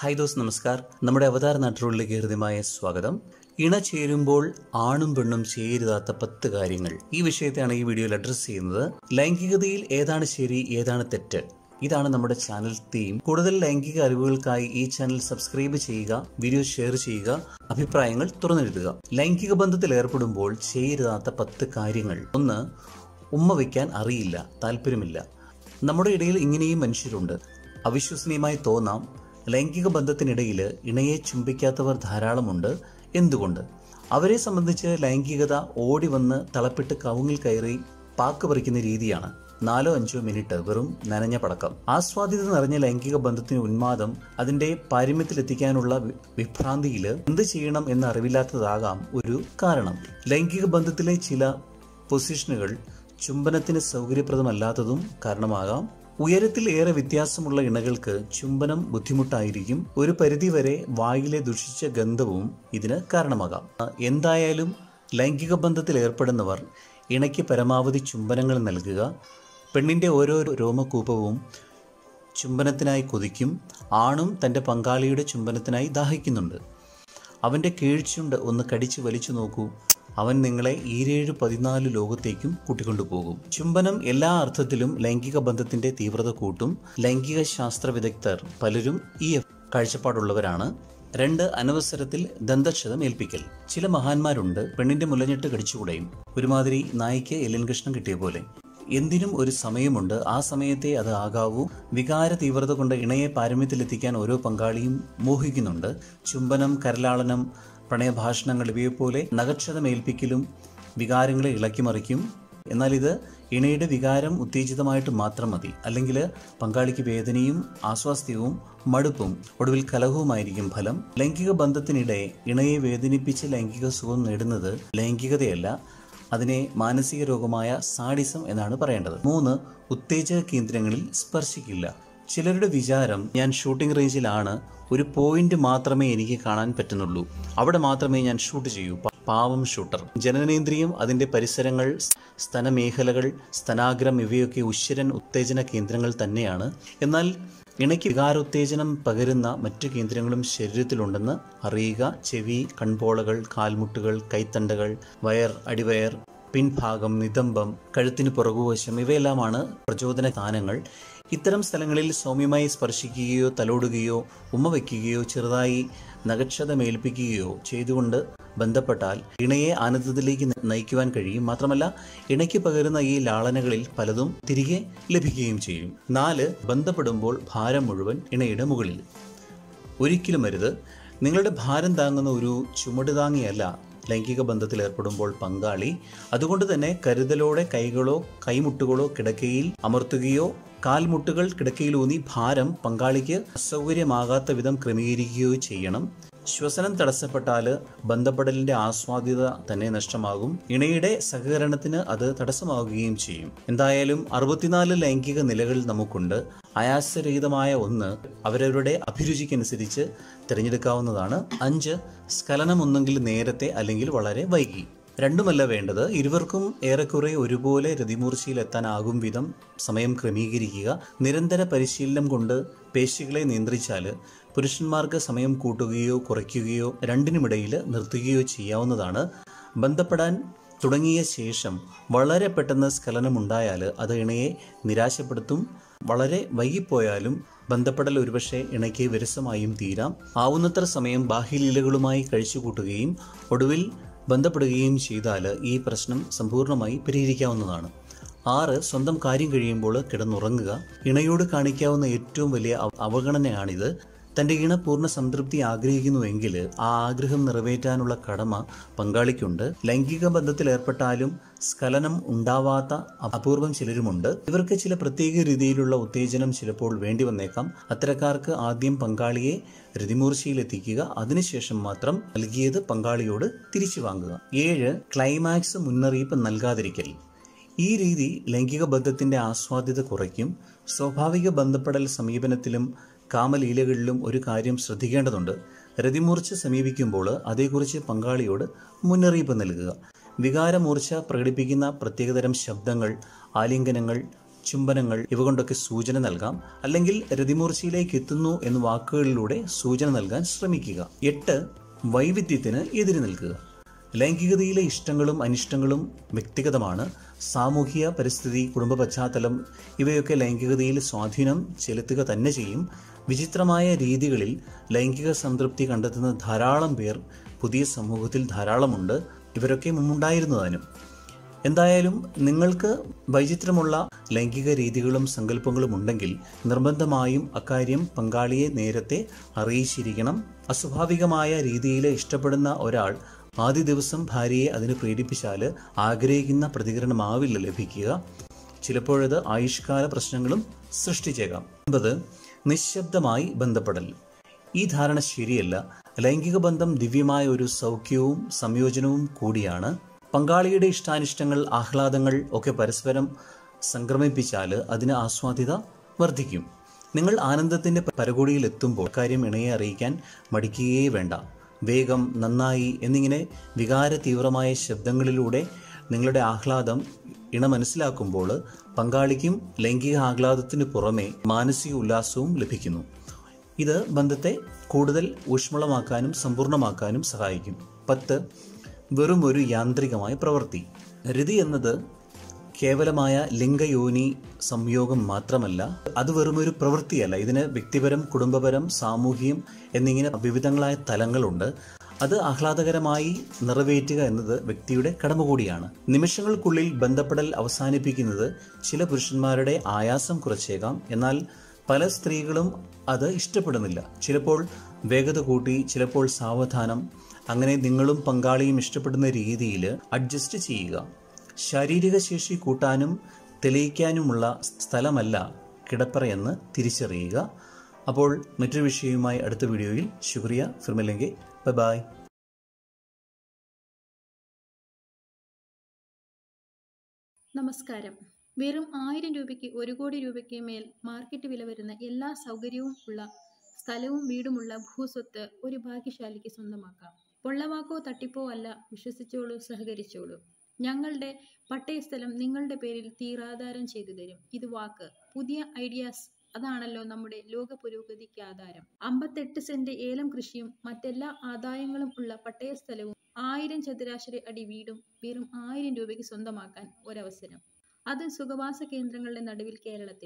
Hi those നമസ്കാർ. നമ്മുടെ അവതാർ നാട്ടുകളിലേക്ക് ഹൃദ്യമായ സ്വാഗതം. ഇണ ചേരുമ്പോൾ ആണും പെണ്ണും ചേരുതാത്ത 10 കാര്യങ്ങൾ. ഈ വിഷയത്തെയാണ് ഈ വീഡിയോയിൽ അഡ്രസ് ചെയ്യുന്നത്. ലൈംഗികതയിൽ ഏതാണ് ശരി, ഏതാണ് തെറ്റ്? ഇതാണ് നമ്മുടെ ചാനൽ തീം. കൂടുതൽ ലൈംഗിക അറിവുകൾക്കായി ഈ ചാനൽ സബ്സ്ക്രൈബ് ചെയ്യുക, വീഡിയോ ഷെയർ ചെയ്യുക, അഭിപ്രായങ്ങൾ തുറന്നെഴുതുക. ലൈംഗിക ബന്ധത്തിൽ ഏർപ്പെടുമ്പോൾ ചെയ്യരുതാത്ത 10 കാര്യങ്ങൾ. 1. ഉമ്മ വയ്ക്കാൻ അറിയില്ല, താല്പര്യമില്ല. നമ്മുടെ ഇടയിൽ ഇങ്ങനെയും മനുഷ്യരുണ്ട്. അവിശ്വസനീയമായി തോന്നാം, ലൈംഗിക ബന്ധത്തിനിടയിൽ ഇണയെ ചുംബിക്കാത്തവർ ധാരാളമുണ്ട്. എന്തുകൊണ്ട്? അവരെ സംബന്ധിച്ച് ലൈംഗികത ഓടി വന്ന് തളപ്പിട്ട് കവുങ്ങിൽ കയറി പാക്ക് പറിക്കുന്ന രീതിയാണ്. 4-5 മിനിറ്റ് വെറും നനഞ്ഞ പടക്കം. ആസ്വാദ്യത നിറഞ്ഞ ലൈംഗിക ബന്ധത്തിന് ഉന്മാദം അതിന്റെ പാരമ്യത്തിലെത്തിക്കാനുള്ള വിഭ്രാന്തിയിൽ എന്ത് ചെയ്യണം എന്ന് അറിവില്ലാത്തതാകാം ഒരു കാരണം. ലൈംഗിക ബന്ധത്തിലെ ചില പൊസിഷനുകൾ ചുംബനത്തിന് സൗകര്യപ്രദമല്ലാത്തതും കാരണമാകാം. ഉയരത്തിൽ ഏറെ വ്യത്യാസമുള്ള ഇണകൾക്ക് ചുംബനം ബുദ്ധിമുട്ടായിരിക്കും. ഒരു പരിധിവരെ വായിലെ ദുഷിച്ച ഗന്ധവും ഇതിന് കാരണമാകാം. എന്തായാലും ലൈംഗിക ബന്ധത്തിൽ ഏർപ്പെടുന്നവർ ഇണയ്ക്ക് പരമാവധി ചുംബനങ്ങൾ നൽകുക. പെണ്ണിന്റെ ഓരോ രോമകൂപവും ചുംബനത്തിനായി കൊതിക്കും. ആണും തന്റെ പങ്കാളിയുടെ ചുംബനത്തിനായി ദാഹിക്കുന്നുണ്ട്. അവന്റെ കീഴ്ചുണ്ട് ഒന്ന് കടിച്ചു വലിച്ചു നോക്കൂ, അവൻ നിങ്ങളെ 17-14 ലോകത്തേക്കും കൂട്ടിക്കൊണ്ടുപോകും. ചുംബനം എല്ലാ അർത്ഥത്തിലും ലൈംഗിക ബന്ധത്തിന്റെ തീവ്രത കൂട്ടും. ലൈംഗിക ശാസ്ത്ര വിദഗ്ധർ പലരും ഈ കാഴ്ചപ്പാടുള്ളവരാണ്. 2. അനവസരത്തിൽ ദന്തക്ഷതം ഏൽപ്പിക്കൽ. ചില മഹാന്മാരുണ്ട്, പെണ്ണിന്റെ മുലഞ്ഞിട്ട് കടിച്ചുകൂടെയും, ഒരുമാതിരി നായ്ക്ക് എല്ലിൻ കഷ്ണം കിട്ടിയ പോലെ. എന്തിനും ഒരു സമയമുണ്ട്, ആ സമയത്തെ അത് ആകാവൂ. വികാര തീവ്രത കൊണ്ട് ഇണയെ പാരമ്യത്തിലെത്തിക്കാൻ ഓരോ പങ്കാളിയും മോഹിക്കുന്നുണ്ട്. ചുംബനം, കരലാളനം, പ്രണയഭാഷണങ്ങൾ ഇവയെപ്പോലെ നഖക്ഷതമേൽപ്പിക്കലും വികാരങ്ങളെ ഇളക്കിമറിക്കും. എന്നാൽ ഇത് ഇണയുടെ വികാരം ഉത്തേജിതമായിട്ട് മാത്രം മതി. അല്ലെങ്കിൽ പങ്കാളിക്ക് വേദനയും ആസ്വാസ്ഥ്യവും മടുപ്പും ഒടുവിൽ കലഹവുമായിരിക്കും ഫലം. ലൈംഗിക ബന്ധത്തിനിടെ ഇണയെ വേദനിപ്പിച്ച് ലൈംഗിക സുഖം നേടുന്നത് ലൈംഗികതയല്ല, അതിനെ മാനസിക രോഗമായ സാഡിസം എന്നാണ് പറയേണ്ടത്. 3. ഉത്തേജക കേന്ദ്രങ്ങളിൽ സ്പർശിക്കില്ല. ചിലരുടെ വിചാരം, ഞാൻ ഷൂട്ടിംഗ് റേഞ്ചിലാണ്, ഒരു പോയിന്റ് മാത്രമേ എനിക്ക് കാണാൻ പറ്റുന്നുള്ളൂ, അവിടെ മാത്രമേ ഞാൻ ഷൂട്ട് ചെയ്യൂ. പാവം ഷൂട്ടർ. ജനനേന്ദ്രിയം, അതിന്റെ പരിസരങ്ങൾ, സ്തനമേഖലകൾ, സ്തനാഗ്രം ഇവയൊക്കെ ഉശ്വരൻ ഉത്തേജന കേന്ദ്രങ്ങൾ തന്നെയാണ്. എന്നാൽ ഇണയ്ക്ക് വികാരോത്തേജനം പകരുന്ന മറ്റു കേന്ദ്രങ്ങളും ശരീരത്തിലുണ്ടെന്ന് അറിയുക. ചെവി, കൺപോളകൾ, കാൽമുട്ടുകൾ, കൈത്തണ്ടകൾ, വയർ, അടിവയർ, പിൻഭാഗം, നിതംബം, കഴുത്തിന് പുറകുവശം ഇവയെല്ലാമാണ് പ്രചോദന സ്ഥാനങ്ങൾ. ഇത്തരം സ്ഥലങ്ങളിൽ സൗമ്യമായി സ്പർശിക്കുകയോ തലോടുകയോ ഉമ്മ വയ്ക്കുകയോ ചെറുതായി നഖക്ഷതമേൽപ്പിക്കുകയോ ചെയ്തുകൊണ്ട് ബന്ധപ്പെട്ടാൽ ഇണയെ ആനന്ദത്തിലേക്ക് നയിക്കുവാൻ കഴിയും. മാത്രമല്ല ഇണയ്ക്ക് പകരുന്ന ഈ ലാളനകളിൽ പലതും തിരികെ ലഭിക്കുകയും ചെയ്യും. 4. ബന്ധപ്പെടുമ്പോൾ ഭാരം മുഴുവൻ ഇണയുടെ മുകളിൽ. ഒരിക്കലും അരുത്. നിങ്ങളുടെ ഭാരം താങ്ങുന്ന ഒരു ചുമട് താങ്ങിയല്ല ലൈംഗിക ബന്ധത്തിൽ ഏർപ്പെടുമ്പോൾ പങ്കാളി. അതുകൊണ്ട് തന്നെ കരുതലോടെ കൈകളോ കൈമുട്ടുകളോ കിടക്കയിൽ അമർത്തുകയോ കാൽമുട്ടുകൾ കിടക്കയിലൂന്നി ഭാരം പങ്കാളിക്ക് അസൗകര്യമാകാത്ത വിധം ക്രമീകരിക്കുകയോ ചെയ്യണം. ശ്വസനം തടസ്സപ്പെട്ടാൽ ബന്ധപ്പെടലിന്റെ ആസ്വാദ്യത തന്നെ നഷ്ടമാകും. ഇണയുടെ സഹകരണത്തിന് അത് തടസ്സമാവുകയും ചെയ്യും. എന്തായാലും 64 ലൈംഗിക നിലകൾ നമുക്കുണ്ട്. ആയാസരഹിതമായ ഒന്ന് അവരവരുടെ അഭിരുചിക്കനുസരിച്ച് തിരഞ്ഞെടുക്കാവുന്നതാണ്. 5. സ്ഖലനം ഒന്നെങ്കിൽ നേരത്തെ അല്ലെങ്കിൽ വളരെ വൈകി. രണ്ടുമല്ല വേണ്ടത്. ഇരുവർക്കും ഏറെക്കുറെ ഒരുപോലെ രതിമൂർച്ചയിലെത്താനാകും വിധം സമയം ക്രമീകരിക്കുക. നിരന്തര പരിശീലനം കൊണ്ട് പേശികളെ നിയന്ത്രിച്ചാൽ പുരുഷന്മാർക്ക് സമയം കൂട്ടുകയോ കുറയ്ക്കുകയോ രണ്ടിനുമിടയിൽ നിർത്തുകയോ ചെയ്യാവുന്നതാണ്. ബന്ധപ്പെടാൻ തുടങ്ങിയ ശേഷം വളരെ പെട്ടെന്ന് സ്ഖലനമുണ്ടായാൽ അത് ഇണയെ നിരാശപ്പെടുത്തും. വളരെ വൈകിപ്പോയാലും ബന്ധപ്പെടൽ ഒരുപക്ഷെ ഇണയ്ക്ക് വിരസമായും തീരാം. ആവുന്നത്ര സമയം ബാഹ്യലീലകളുമായി കഴിച്ചുകൂട്ടുകയും ഒടുവിൽ ബന്ധപ്പെടുകയും ചെയ്താൽ ഈ പ്രശ്നം സമ്പൂർണ്ണമായി പരിഹരിക്കാവുന്നതാണ്. 6. സ്വന്തം കാര്യം കഴിയുമ്പോൾ കിടന്നുറങ്ങുക. ഇണയോട് കാണിക്കാവുന്ന ഏറ്റവും വലിയ അവഗണനയാണിത്. തൻ്റെ ഇണ പൂർണ്ണ സംതൃപ്തി ആഗ്രഹിക്കുന്നുവെങ്കിൽ ആ ആഗ്രഹം നിറവേറ്റാനുള്ള കടമ പങ്കാളിക്കുണ്ട്. ലൈംഗിക ബന്ധത്തിൽ ഏർപ്പെട്ടാലും സ്ഖലനം ഉണ്ടാവാത്ത അപൂർവം ചിലരുമുണ്ട്. ഇവർക്ക് ചില പ്രത്യേക രീതിയിലുള്ള ഉത്തേജനം ചിലപ്പോൾ വേണ്ടി വന്നേക്കാം. അത്തരക്കാർക്ക് ആദ്യം പങ്കാളിയെ രതിമൂർച്ചയിലെത്തിക്കുക, അതിനുശേഷം മാത്രം നൽകിയത് പങ്കാളിയോട് തിരിച്ചു വാങ്ങുക. 7. ക്ലൈമാക്സ് മുന്നറിയിപ്പ് നൽകാതിരിക്കൽ. ഈ രീതി ലൈംഗിക ബന്ധത്തിന്റെ ആസ്വാദ്യത കുറയ്ക്കും. സ്വാഭാവിക ബന്ധപ്പെടൽ സമീപനത്തിലും കാമലീലകളിലും ഒരു കാര്യം ശ്രദ്ധിക്കേണ്ടതുണ്ട്. രതിമൂർച്ച സമീപിക്കുമ്പോൾ അതേക്കുറിച്ച് പങ്കാളിയോട് മുന്നറിയിപ്പ് നൽകുക. വികാരമൂർച്ച പ്രകടിപ്പിക്കുന്ന പ്രത്യേകതരം ശബ്ദങ്ങൾ, ആലിംഗനങ്ങൾ, ചുംബനങ്ങൾ ഇവ കൊണ്ടൊക്കെ സൂചന നൽകാം. അല്ലെങ്കിൽ രതിമൂർച്ചയിലേക്ക് എത്തുന്നു എന്ന വാക്കുകളിലൂടെ സൂചന നൽകാൻ ശ്രമിക്കുക. 8. വൈവിധ്യത്തിന് എതിര് നിൽക്കുക. ലൈംഗികതയിലെ ഇഷ്ടങ്ങളും അനിഷ്ടങ്ങളും വ്യക്തിഗതമാണ്. സാമൂഹിക പരിസ്ഥിതി, കുടുംബ പശ്ചാത്തലം ഇവയൊക്കെ ലൈംഗികതയിൽ സ്വാധീനം ചെലുത്തുക തന്നെ ചെയ്യും. വിചിത്രമായ രീതികളിൽ ലൈംഗിക സംതൃപ്തി കണ്ടെത്തുന്ന ധാരാളം പേർ പുതിയ സമൂഹത്തിൽ ധാരാളമുണ്ട്. ഇവരൊക്കെ മുമ്പുണ്ടായിരുന്നതാനും. എന്തായാലും നിങ്ങൾക്ക് വൈചിത്രമുള്ള ലൈംഗിക രീതികളും സങ്കല്പങ്ങളും ഉണ്ടെങ്കിൽ നിർബന്ധമായും അക്കാര്യം പങ്കാളിയെ നേരത്തെ അറിയിച്ചിരിക്കണം. അസ്വാഭാവികമായ രീതിയിൽ ഇഷ്ടപ്പെടുന്ന ഒരാൾ ആദ്യ ദിവസം ഭാര്യയെ അതിന് പ്രേരിപ്പിച്ചാൽ ആഗ്രഹിക്കുന്ന പ്രതികരണമാവില്ല ലഭിക്കുക. ചിലപ്പോഴത് ആയുഷ്കാല പ്രശ്നങ്ങളും സൃഷ്ടിച്ചേക്കാം. 9. നിശബ്ദമായി ബന്ധപ്പെടൽ. ഈ ധാരണ ശരിയല്ല. ലൈംഗിക ബന്ധം ദിവ്യമായ ഒരു സൗഖ്യവും സംയോജനവും കൂടിയാണ്. പങ്കാളിയുടെ ഇഷ്ടാനിഷ്ടങ്ങൾ, ആഹ്ലാദങ്ങൾ ഒക്കെ പരസ്പരം സംക്രമിപ്പിച്ചാൽ അതിന് ആസ്വാദ്യത വർദ്ധിക്കും. നിങ്ങൾ ആനന്ദത്തിൻ്റെ പരകോടിയിൽ എത്തുമ്പോൾ കാര്യം ഇണയെ അറിയിക്കാൻ മടിക്കുകയേ വേണ്ട. വേഗം, നന്നായി എന്നിങ്ങനെ വികാര തീവ്രമായ ശബ്ദങ്ങളിലൂടെ നിങ്ങളുടെ ആഹ്ലാദം ഇണ മനസ്സിലാക്കുമ്പോൾ പങ്കാളിക്കും ലൈംഗിക ആഹ്ലാദത്തിന് പുറമെ മാനസിക ഉല്ലാസവും ലഭിക്കുന്നു. ഇത് ബന്ധത്തെ കൂടുതൽ ഊഷ്മളമാക്കാനും സമ്പൂർണ്ണമാക്കാനും സഹായിക്കും. 10. വെറും ഒരു യാന്ത്രികമായ പ്രവൃത്തി. രതി എന്നത് കേവലമായ ലിംഗയോനി സംയോഗം മാത്രമല്ല, അത് വെറുമൊരു പ്രവൃത്തിയല്ല. ഇതിന് വ്യക്തിപരം, കുടുംബപരം, സാമൂഹികം എന്നിങ്ങനെ വിവിധങ്ങളായ തലങ്ങളുണ്ട്. അത് ആഹ്ലാദകരമായി നിറവേറ്റുക എന്നത് വ്യക്തിയുടെ കടമ കൂടിയാണ്. നിമിഷങ്ങൾക്കുള്ളിൽ ബന്ധപ്പെടൽ അവസാനിപ്പിക്കുന്നത് ചില പുരുഷന്മാരുടെ ആയാസം കുറച്ചേക്കാം. എന്നാൽ പല സ്ത്രീകളും അത് ഇഷ്ടപ്പെടുന്നില്ല. ചിലപ്പോൾ വേഗത കൂട്ടി, ചിലപ്പോൾ സാവധാനം. അങ്ങനെ നിങ്ങളും പങ്കാളിയും ഇഷ്ടപ്പെടുന്ന രീതിയിൽ അഡ്ജസ്റ്റ് ചെയ്യുക. ശാരീരിക ശേഷി കൂട്ടാനും തെളിയിക്കാനുമുള്ള സ്ഥലമല്ല കിടപ്പറയെന്ന് തിരിച്ചറിയുക. അപ്പോൾ മറ്റൊരു വിഷയവുമായി അടുത്ത വീഡിയോയിൽ. ശുക്രിയ. ഫിർ മിലേംഗെ. Bye bye. നമസ്കാരം. വെറും 1000 രൂപയ്ക്ക് 1 കോടി രൂപയ്ക്ക് മേൽ മാർക്കറ്റ് വില വരുന്ന എല്ലാ സൗകര്യവും ഉള്ള സ്ഥലവും വീടുമുള്ള ഭൂസ്വത്ത് ഒരു ഭാഗ്യശാലിക്ക് സ്വന്തമാക്കാം. പൊള്ളവാക്കോ തട്ടിപ്പോ അല്ല. വിശ്വസിച്ചോളൂ, സഹകരിച്ചോളൂ. ഞങ്ങളുടെ പട്ടയസ്ഥലം നിങ്ങളുടെ പേരിൽ തീരാധാരം ചെയ്തു തരും. ഇത് വാക്ക്. പുതിയ ഐഡിയാസ്, അതാണല്ലോ നമ്മുടെ ലോക പുരോഗതിക്ക് ആധാരം. 58 സെന്റ് ഏലം കൃഷിയും മറ്റെല്ലാ ആദായങ്ങളും ഉള്ള പട്ടയസ്ഥലവും 1000 ചതുരാശ്ര അടി വീടും വെറും 1000 രൂപയ്ക്ക് സ്വന്തമാക്കാൻ ഒരവസരം. അതും സുഖവാസ കേന്ദ്രങ്ങളുടെ നടുവിൽ കേരളത്തിൽ.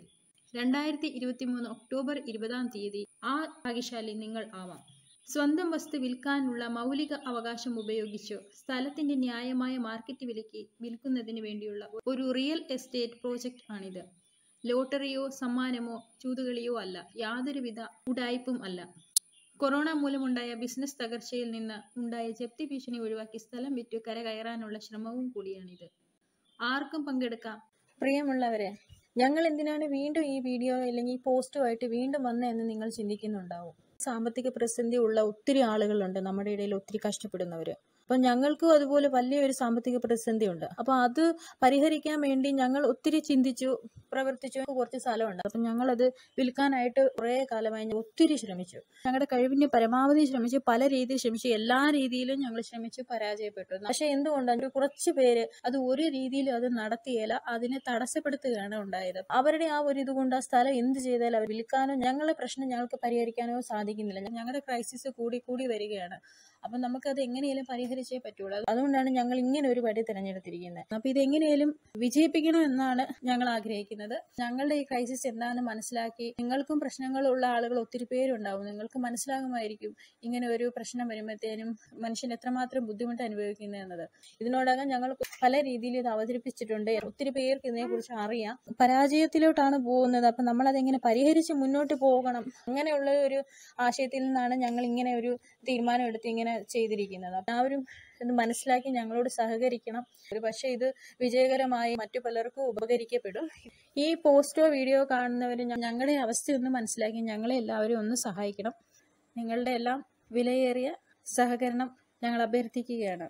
2023 ഒക്ടോബർ 20 ആ ഭാഗ്യശാലി നിങ്ങൾ ആവാം. സ്വന്തം വസ്തു വിൽക്കാനുള്ള മൗലിക അവകാശം ഉപയോഗിച്ചോ സ്ഥലത്തിന്റെ ന്യായമായ മാർക്കറ്റ് വിലയ്ക്ക് വിൽക്കുന്നതിന് വേണ്ടിയുള്ള ഒരു റിയൽ എസ്റ്റേറ്റ് പ്രോജക്റ്റ് ആണിത്. ലോട്ടറിയോ സമ്മാനമോ ചൂതുകളിയോ അല്ല. യാതൊരുവിധ ഉഡായിപ്പും അല്ല. കൊറോണ മൂലമുണ്ടായ ബിസിനസ് തകർച്ചയിൽ നിന്ന് ഉണ്ടായ ജപ്തി ഭീഷണി ഒഴിവാക്കി സ്ഥലം വിറ്റു കരകയറാനുള്ള ശ്രമവും കൂടിയാണിത്. ആർക്കും പങ്കെടുക്കാം. പ്രിയമുള്ളവരെ, ഞങ്ങൾ എന്തിനാണ് വീണ്ടും ഈ വീഡിയോ അല്ലെങ്കിൽ പോസ്റ്റുമായിട്ട് വീണ്ടും വന്നതെന്ന് നിങ്ങൾ ചിന്തിക്കുന്നുണ്ടാവും. സാമ്പത്തിക പ്രതിസന്ധി ഉള്ള ഒത്തിരി ആളുകളുണ്ട് നമ്മുടെ ഇടയിൽ, ഒത്തിരി കഷ്ടപ്പെടുന്നവർ. അപ്പം ഞങ്ങൾക്കും അതുപോലെ വലിയൊരു സാമ്പത്തിക പ്രതിസന്ധി ഉണ്ട്. അപ്പോൾ അത് പരിഹരിക്കാൻ വേണ്ടി ഞങ്ങൾ ഒത്തിരി ചിന്തിച്ചു, പ്രവർത്തിച്ചു. കുറച്ച് സ്ഥലമുണ്ട്. അപ്പം ഞങ്ങളത് വിൽക്കാനായിട്ട് കുറേ കാലമായി ഒത്തിരി ശ്രമിച്ചു. ഞങ്ങളുടെ കഴിവിന് പരമാവധി ശ്രമിച്ചു, പല രീതിയിൽ ശ്രമിച്ചു. എല്ലാ രീതിയിലും ഞങ്ങൾ ശ്രമിച്ചു, പരാജയപ്പെട്ടു. പക്ഷെ എന്തുകൊണ്ടാണ് കുറച്ച് പേര് അത് ഒരു രീതിയിൽ അത് നടത്തിയില്ല, അതിനെ തടസ്സപ്പെടുത്തുകയാണ് ഉണ്ടായത്. അവരുടെ ആ ഒരു ഇതുകൊണ്ട് ആ സ്ഥലം എന്ത് ചെയ്താലും അവർ വിൽക്കാനോ ഞങ്ങളുടെ പ്രശ്നം ഞങ്ങൾക്ക് പരിഹരിക്കാനോ സാധിക്കുന്നില്ല. ഞങ്ങളുടെ ക്രൈസിസ് കൂടി കൂടി വരികയാണ്. അപ്പം നമുക്കത് എങ്ങനെയും പരിഹരിച്ചേ പറ്റുള്ളൂ. അതുകൊണ്ടാണ് ഞങ്ങൾ ഇങ്ങനെ ഒരു വഴി തിരഞ്ഞെടുത്തിരിക്കുന്നത്. അപ്പം ഇത് എങ്ങനെയും വിജയിപ്പിക്കണം എന്നാണ് ഞങ്ങൾ ആഗ്രഹിക്കുന്നത്. ഞങ്ങളുടെ ഈ ക്രൈസിസ് എന്താണെന്ന് മനസ്സിലാക്കി, നിങ്ങൾക്കും പ്രശ്നങ്ങളുള്ള ആളുകൾ ഒത്തിരി പേരുണ്ടാവും. നിങ്ങൾക്ക് മനസ്സിലാകുമായിരിക്കും ഇങ്ങനെ ഒരു പ്രശ്നം വരുമ്പോഴത്തേനും മനുഷ്യൻ എത്രമാത്രം ബുദ്ധിമുട്ട് അനുഭവിക്കുന്നത് എന്നത്. ഇതിനോടകം ഞങ്ങൾ പല രീതിയിൽ ഇത് അവതരിപ്പിച്ചിട്ടുണ്ട്. ഒത്തിരി പേർക്ക് ഇതിനെക്കുറിച്ച് അറിയാം. പരാജയത്തിലോട്ടാണ് പോകുന്നത്. അപ്പം നമ്മളതെങ്ങനെ പരിഹരിച്ച് മുന്നോട്ട് പോകണം, അങ്ങനെയുള്ള ഒരു ആശയത്തിൽ നിന്നാണ് ഞങ്ങൾ ഇങ്ങനെ ഒരു തീരുമാനം എടുത്ത് ഇങ്ങനെ ചെയ്തിരിക്കുന്നത്. എല്ലാവരും ഇത് മനസ്സിലാക്കി ഞങ്ങളോട് സഹകരിക്കണം. ഒരു പക്ഷേ ഇത് വിജയകരമായി മറ്റു പലർക്കും ഉപകരിക്കപ്പെടും. ഈ പോസ്റ്റോ വീഡിയോ കാണുന്നവർ ഞങ്ങളുടെ അവസ്ഥയൊന്ന് മനസ്സിലാക്കി ഞങ്ങളെ എല്ലാവരും ഒന്ന് സഹായിക്കണം. നിങ്ങളുടെ എല്ലാം വിലയേറിയ സഹകരണം ഞങ്ങൾ അഭ്യർത്ഥിക്കുകയാണ്.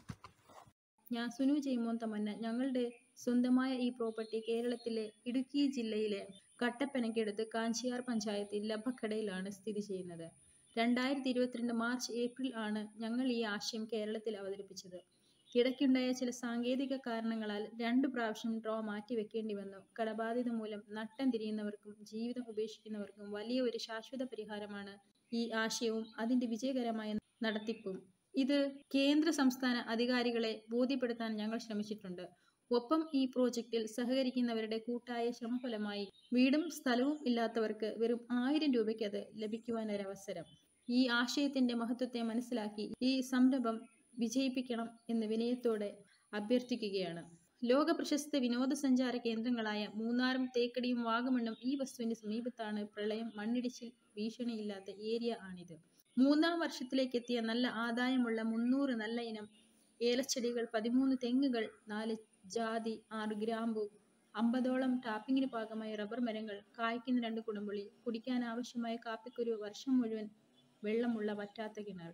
ഞാൻ സുനു ജയ്മോൻ തമന്ന. ഞങ്ങളുടെ സ്വന്തമായ ഈ പ്രോപ്പർട്ടി കേരളത്തിലെ ഇടുക്കി ജില്ലയിലെ കട്ടപ്പനയ്ക്കടുത്ത് കാഞ്ചിയാർ പഞ്ചായത്തിൽ ലഭക്കടയിലാണ് സ്ഥിതി ചെയ്യുന്നത്. 2022 മാർച്ച് ഏപ്രിൽ ആണ് ഞങ്ങൾ ഈ ആശയം കേരളത്തിൽ അവതരിപ്പിച്ചത്. ഇടയ്ക്കുണ്ടായ ചില സാങ്കേതിക കാരണങ്ങളാൽ 2 പ്രാവശ്യം ഡ്രോ മാറ്റിവെക്കേണ്ടി വന്നു. കടബാധ്യത മൂലം നട്ടം തിരിയുന്നവർക്കും ജീവിതം ഉപേക്ഷിക്കുന്നവർക്കും വലിയ ഒരു ശാശ്വത പരിഹാരമാണ് ഈ ആശയവും അതിന്റെ വിജയകരമായ നടത്തിപ്പും. ഇത് കേന്ദ്ര സംസ്ഥാന അധികാരികളെ ബോധ്യപ്പെടുത്താൻ ഞങ്ങൾ ശ്രമിച്ചിട്ടുണ്ട്. ഒപ്പം ഈ പ്രോജക്റ്റിൽ സഹകരിക്കുന്നവരുടെ കൂട്ടായ ശ്രമഫലമായി വീടും സ്ഥലവും ഇല്ലാത്തവർക്ക് വെറും 1000 രൂപയ്ക്ക് അത് ലഭിക്കുവാനൊരവസരം. ഈ ആശയത്തിന്റെ മഹത്വത്തെ മനസ്സിലാക്കി ഈ സംരംഭം വിജയിപ്പിക്കണം എന്ന് വിനയത്തോടെ അഭ്യർത്ഥിക്കുകയാണ്. ലോക പ്രശസ്ത വിനോദസഞ്ചാര കേന്ദ്രങ്ങളായ മൂന്നാറും തേക്കടിയും വാഗമണ്ണും ഈ വസ്തുവിന്റെ സമീപത്താണ്. പ്രളയം, മണ്ണിടിച്ചിൽ ഭീഷണിയില്ലാത്ത ഏരിയ ആണിത്. 3ാം വർഷത്തിലേക്കെത്തിയ നല്ല ആദായമുള്ള 300 നല്ല ഇനം ഏലച്ചെടികൾ, 13 തെങ്ങുകൾ, 4 ജാതി, 6 ഗ്രാമ്പു, 50ഓളം ടാപ്പിങ്ങിന് പാകമായ റബ്ബർ മരങ്ങൾ, കായ്ക്കുന്ന 2 കുടംപുളി, കുടിക്കാൻ ആവശ്യമായ കാപ്പിക്കുരു, വർഷം മുഴുവൻ വെള്ളമുള്ള വറ്റാത്ത കിണർ,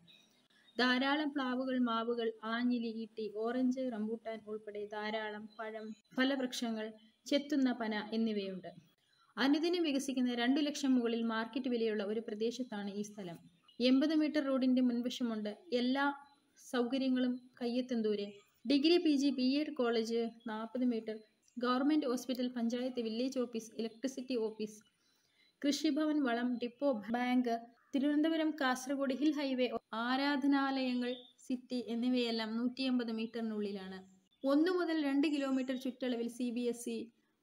ധാരാളം പ്ലാവുകൾ, മാവുകൾ, ആഞ്ഞിലി, ഈട്ടി, ഓറഞ്ച്, റംബൂട്ടാൻ ഉൾപ്പെടെ ധാരാളം പഴം, ഫലവൃക്ഷങ്ങൾ, ചെത്തുന്ന പന എന്നിവയുണ്ട്. അനുദിനം വികസിക്കുന്ന 2 ലക്ഷം മുകളിൽ മാർക്കറ്റ് വിലയുള്ള ഒരു പ്രദേശത്താണ് ഈ സ്ഥലം. 80 മീറ്റർ റോഡിന്റെ മുൻവശമുണ്ട്. എല്ലാ സൗകര്യങ്ങളും കയ്യെത്തും ദൂരെ. Degree, PG, BEd college 40 metre, government hospital, panchayat, village office, electricity office, Krishi Bhavan, വളം depot, bank, Thiruvananthapuram Kasaragod hill highway, ആരാധനാലയങ്ങൾ, സിറ്റി എന്നിവയെല്ലാം 180 മീറ്ററിനുള്ളിലാണ്. 1 മുതൽ 2 കിലോമീറ്റർ ചുറ്റളവിൽ CBSE,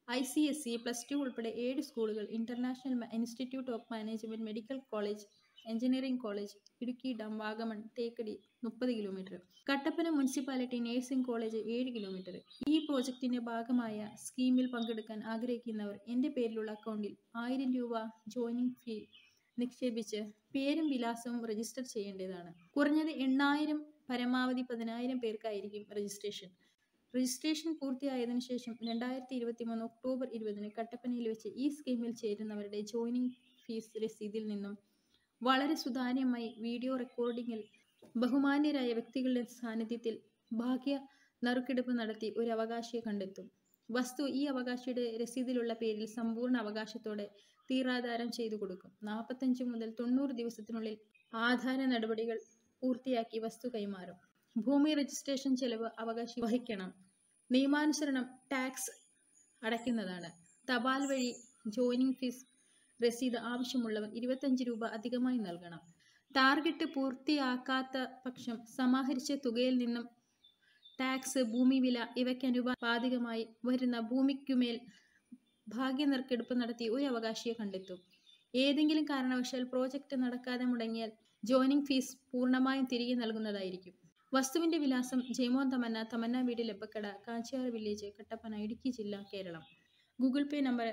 ICSE, +2 ഉൾപ്പെടെ 7 സ്കൂളുകൾ, international institute of management, medical college, engineering college, Idukki dam, Vagamon, Thekkady 30 kilometre, Kattappana municipality nursing college 7 kilometre. ഈ പ്രോജക്റ്റിന്റെ ഭാഗമായ സ്കീമിൽ പങ്കെടുക്കാൻ ആഗ്രഹിക്കുന്നവർ എന്റെ പേരിലുള്ള അക്കൗണ്ടിൽ 1000 രൂപ ജോയിനിങ് ഫീ നിക്ഷേപിച്ച് പേരും വിലാസവും രജിസ്റ്റർ ചെയ്യേണ്ടതാണ്. കുറഞ്ഞത് 8000, പരമാവധി 10000 പേർക്കായിരിക്കും രജിസ്ട്രേഷൻ. രജിസ്ട്രേഷൻ പൂർത്തിയായതിനു ശേഷം 2023 ഒക്ടോബർ 20 കട്ടപ്പനയിൽ വെച്ച് ഈ സ്കീമിൽ ചേരുന്നവരുടെ ജോയിനിങ് ഫീസ് രസീതിൽ നിന്നും വളരെ സുതാര്യമായി വീഡിയോ റെക്കോർഡിംഗിൽ ബഹുമാന്യരായ വ്യക്തികളുടെ സാന്നിധ്യത്തിൽ ഭാഗ്യ നറുക്കെടുപ്പ് നടത്തി ഒരു അവകാശിയെ കണ്ടെത്തും. വസ്തു ഈ അവകാശിയുടെ രസീതിലുള്ള പേരിൽ സമ്പൂർണ്ണ അവകാശത്തോടെ തീരാധാരം ചെയ്തു കൊടുക്കും. 45 മുതൽ 90 ദിവസത്തിനുള്ളിൽ ആധാര നടപടികൾ പൂർത്തിയാക്കി വസ്തു കൈമാറും. ഭൂമി രജിസ്ട്രേഷൻ ചെലവ് അവകാശി വഹിക്കണം. നിയമാനുസരണം ടാക്സ് അടയ്ക്കുന്നതാണ്. തപാൽ വഴി ജോയിനിങ് ഫീസ് രസീത് ആവശ്യമുള്ളവർ 25 രൂപ അധികമായി നൽകണം. ടാർഗറ്റ് പൂർത്തിയാക്കാത്ത പക്ഷം സമാഹരിച്ച തുകയിൽ നിന്നും ടാക്സ്, ഭൂമി വില ഇവയ്ക്കനുപാതികമായി വരുന്ന ഭൂമിക്കുമേൽ ഭാഗ്യ നറുക്കെടുപ്പ് നടത്തി ഒരു അവകാശിയെ കണ്ടെത്തും. ഏതെങ്കിലും കാരണവശാൽ പ്രോജക്റ്റ് നടക്കാതെ മുടങ്ങിയാൽ ജോയിനിങ് ഫീസ് പൂർണ്ണമായും തിരികെ നൽകുന്നതായിരിക്കും. വസ്തുവിന്റെ വിലാസം: ജയ്മോൻ തമന്ന, തമന്ന വീട്, ലബ്ബക്കട, കാഞ്ചിയാർ വില്ലേജ്, കട്ടപ്പന, ഇടുക്കി ജില്ല, Keralam. Google pay number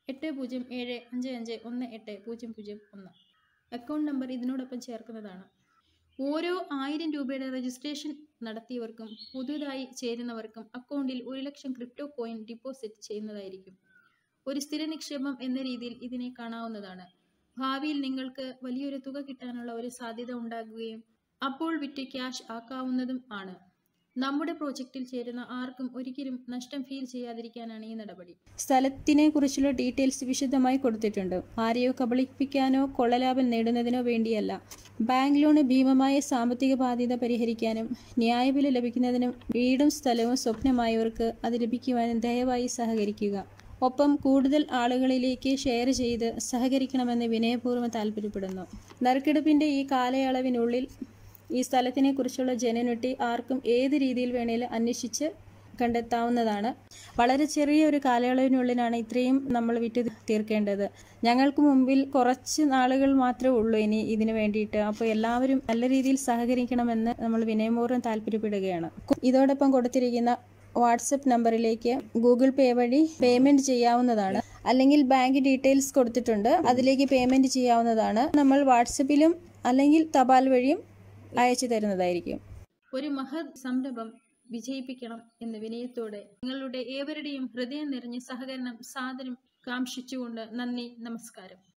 8075518001. Account number ഇതിനോടൊപ്പം ചേർക്കുന്നതാണ്. ഓരോ 1000 രൂപയുടെ രജിസ്ട്രേഷൻ നടത്തിയവർക്കും പുതുതായി ചേരുന്നവർക്കും അക്കൗണ്ടിൽ 1 ലക്ഷം ക്രിപ്റ്റോ കോയിൻ ഡിപ്പോസിറ്റ് ചെയ്യുന്നതായിരിക്കും. ഒരു സ്ഥിര നിക്ഷേപം എന്ന രീതിയിൽ ഇതിനെ കാണാവുന്നതാണ്. ഭാവിയിൽ നിങ്ങൾക്ക് വലിയൊരു തുക കിട്ടാനുള്ള ഒരു സാധ്യത ഉണ്ടാകുകയും അപ്പോൾ വിറ്റ് ക്യാഷ് ആക്കാവുന്നതും ആണ്. നമ്മുടെ പ്രോജക്റ്റിൽ ചേരുന്ന ആർക്കും ഒരിക്കലും നഷ്ടം ഫീൽ ചെയ്യാതിരിക്കാനാണ് ഈ നടപടി. സ്ഥലത്തിനെ കുറിച്ചുള്ള ഡീറ്റെയിൽസ് വിശദമായി കൊടുത്തിട്ടുണ്ട്. ആരെയോ കബളിപ്പിക്കാനോ കൊള്ളലാഭം നേടുന്നതിനോ വേണ്ടിയല്ല. ബാങ്ക് ലോണ് ഭീമമായ സാമ്പത്തിക ബാധ്യത പരിഹരിക്കാനും ന്യായവില ലഭിക്കുന്നതിനും വീടും സ്ഥലവും സ്വപ്നമായവർക്ക് അത് ലഭിക്കുവാനും ദയവായി സഹകരിക്കുക. ഒപ്പം കൂടുതൽ ആളുകളിലേക്ക് ഷെയർ ചെയ്ത് സഹകരിക്കണമെന്ന് വിനയപൂർവ്വം താല്പര്യപ്പെടുന്നു. നറുക്കെടുപ്പിന്റെ ഈ കാലയളവിനുള്ളിൽ ഈ സ്ഥലത്തിനെ കുറിച്ചുള്ള ജനനൊട്ടി ആർക്കും ഏത് രീതിയിൽ വേണേലും അന്വേഷിച്ച് കണ്ടെത്താവുന്നതാണ്. വളരെ ചെറിയ ഒരു കാലയളവിനുള്ളിലാണ് ഇത്രയും നമ്മൾ വിറ്റ് തീർക്കേണ്ടത്. ഞങ്ങൾക്ക് മുമ്പിൽ കുറച്ച് നാളുകൾ മാത്രമേ ഉള്ളൂ ഇനി ഇതിന് വേണ്ടിയിട്ട്. അപ്പോൾ എല്ലാവരും നല്ല രീതിയിൽ സഹകരിക്കണമെന്ന് നമ്മൾ വിനയപൂർവ്വം താല്പര്യപ്പെടുകയാണ്. ഇതോടൊപ്പം കൊടുത്തിരിക്കുന്ന വാട്സപ്പ് നമ്പറിലേക്ക് ഗൂഗിൾ പേ വഴി പേയ്മെന്റ് ചെയ്യാവുന്നതാണ്. അല്ലെങ്കിൽ ബാങ്ക് ഡീറ്റെയിൽസ് കൊടുത്തിട്ടുണ്ട്, അതിലേക്ക് പേയ്മെന്റ് ചെയ്യാവുന്നതാണ്. നമ്മൾ വാട്സപ്പിലും അല്ലെങ്കിൽ തപാൽ വഴിയും അയച്ചു തരുന്നതായിരിക്കും. ഒരു മഹത് സംരംഭം വിജയിപ്പിക്കണം എന്ന് വിനയത്തോടെ നിങ്ങളുടെ ഏവരുടെയും ഹൃദയം നിറഞ്ഞ സഹകരണം സാദരം കാംക്ഷിച്ചുകൊണ്ട് നന്ദി, നമസ്കാരം.